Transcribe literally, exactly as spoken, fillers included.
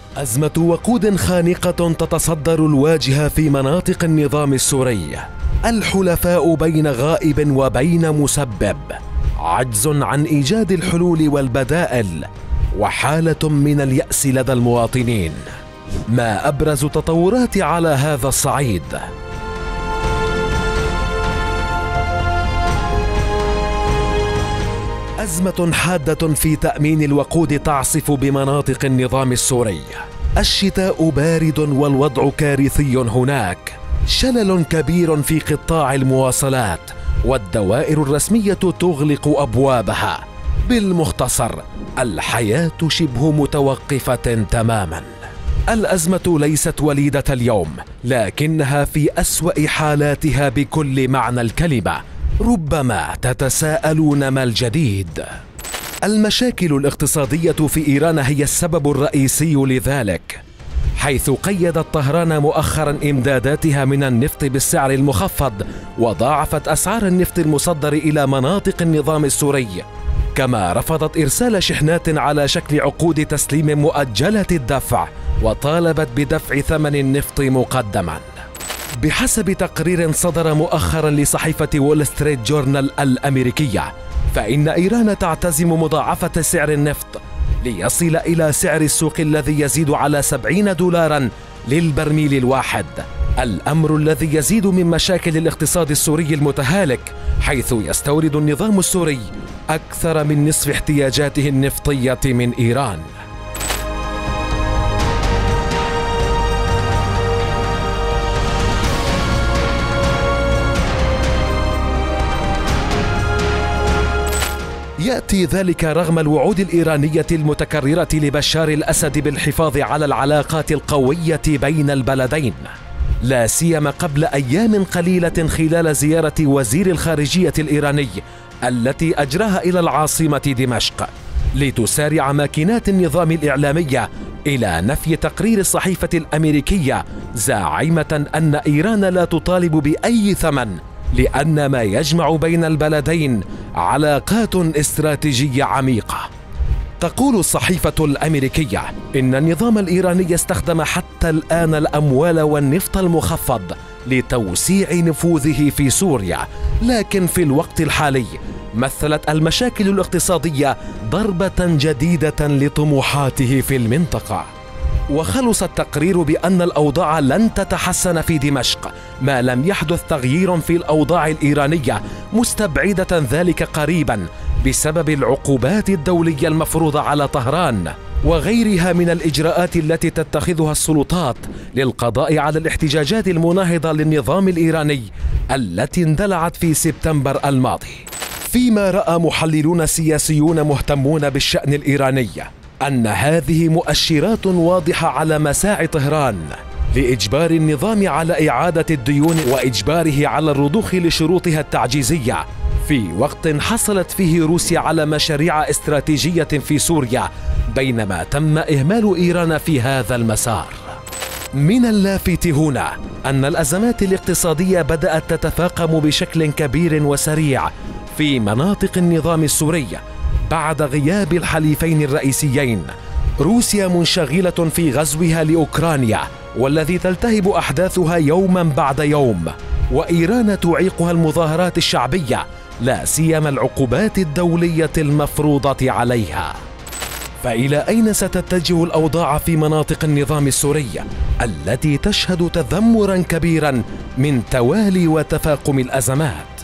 أزمة وقود خانقة تتصدر الواجهة في مناطق النظام السوري. الحلفاء بين غائب وبين مسبب، عجز عن إيجاد الحلول والبدائل، وحالة من اليأس لدى المواطنين. ما أبرز التطورات على هذا الصعيد؟ أزمة حادة في تأمين الوقود تعصف بمناطق النظام السوري. الشتاء بارد والوضع كارثي هناك، شلل كبير في قطاع المواصلات، والدوائر الرسمية تغلق أبوابها. بالمختصر، الحياة شبه متوقفة تماما. الأزمة ليست وليدة اليوم، لكنها في أسوأ حالاتها بكل معنى الكلمة. ربما تتساءلون ما الجديد؟ المشاكل الاقتصادية في إيران هي السبب الرئيسي لذلك، حيث قيدت طهران مؤخرا إمداداتها من النفط بالسعر المخفض، وضاعفت أسعار النفط المصدر إلى مناطق النظام السوري، كما رفضت إرسال شحنات على شكل عقود تسليم مؤجلة الدفع، وطالبت بدفع ثمن النفط مقدما. بحسب تقرير صدر مؤخرا لصحيفة وول ستريت جورنال الأمريكية، فإن إيران تعتزم مضاعفة سعر النفط ليصل إلى سعر السوق الذي يزيد على سبعين دولارا للبرميل الواحد، الأمر الذي يزيد من مشاكل الاقتصاد السوري المتهالك، حيث يستورد النظام السوري أكثر من نصف احتياجاته النفطية من إيران. يأتي ذلك رغم الوعود الإيرانية المتكررة لبشار الأسد بالحفاظ على العلاقات القوية بين البلدين، لا سيما قبل أيام قليلة خلال زيارة وزير الخارجية الإيراني التي أجراها إلى العاصمة دمشق، لتسارع ماكينات النظام الإعلامية إلى نفي تقرير الصحيفة الأمريكية، زاعمة أن إيران لا تطالب بأي ثمن، لأن ما يجمع بين البلدين علاقات استراتيجية عميقة. تقول الصحيفة الأمريكية إن النظام الإيراني استخدم حتى الآن الأموال والنفط المخفض لتوسيع نفوذه في سوريا، لكن في الوقت الحالي مثلت المشاكل الاقتصادية ضربة جديدة لطموحاته في المنطقة. وخلص التقرير بأن الأوضاع لن تتحسن في دمشق ما لم يحدث تغيير في الأوضاع الإيرانية، مستبعدة ذلك قريبا بسبب العقوبات الدولية المفروضة على طهران وغيرها من الإجراءات التي تتخذها السلطات للقضاء على الاحتجاجات المناهضة للنظام الإيراني التي اندلعت في سبتمبر الماضي. فيما رأى محللون سياسيون مهتمون بالشأن الإيراني أن هذه مؤشرات واضحة على مساعي طهران لإجبار النظام على إعادة الديون وإجباره على الرضوخ لشروطها التعجيزية، في وقت حصلت فيه روسيا على مشاريع استراتيجية في سوريا، بينما تم إهمال إيران في هذا المسار. من اللافت هنا أن الأزمات الاقتصادية بدأت تتفاقم بشكل كبير وسريع في مناطق النظام السوري بعد غياب الحليفين الرئيسيين. روسيا منشغلة في غزوها لأوكرانيا والذي تلتهب أحداثها يوما بعد يوم، وإيران تعيقها المظاهرات الشعبية، لا سيما العقوبات الدولية المفروضة عليها. فإلى أين ستتجه الأوضاع في مناطق النظام السوري التي تشهد تذمرا كبيرا من توالي وتفاقم الأزمات؟